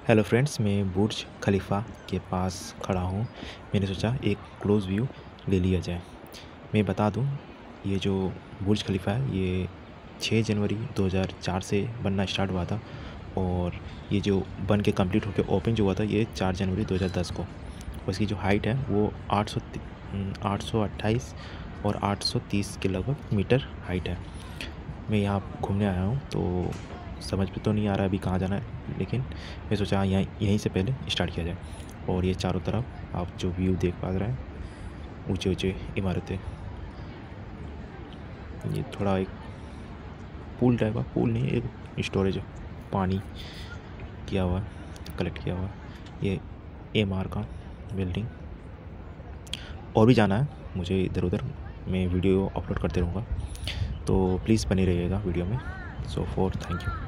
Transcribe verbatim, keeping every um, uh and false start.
Hello friends, मैं बुर्ज खलीफा के पास खड़ा हूँ। मैंने सोचा एक क्लोज़ व्यू ले लिया जाए। मैं बता दूँ, ये जो बुर्ज खलीफा है ये छह जनवरी दो हज़ार चार से बनना स्टार्ट हुआ था और ये जो बन के कंप्लीट होकर ओपन जो हुआ था ये चार जनवरी दो हज़ार दस को। और इसकी जो हाइट है वो आठ सौ आठ सौ अट्ठाईस और आठ सौ तीस के लगभग मीटर हाइट है। मैं यहाँ घूमने आया हूँ तो समझ में तो नहीं आ रहा अभी कहाँ जाना है, लेकिन मैं सोचा यहाँ यहीं से पहले स्टार्ट किया जाए। और ये चारों तरफ आप जो व्यू देख पा रहे हैं, ऊंचे ऊंचे इमारतें, ये थोड़ा एक पूल टाइप का, पूल नहीं एक स्टोरेज है, पानी किया हुआ कलेक्ट किया हुआ। ये एम आर का बिल्डिंग। और भी जाना है मुझे इधर उधर, मैं वीडियो अपलोड करते रहूँगा, तो प्लीज़ बने रहिएगा वीडियो में। So for thank you.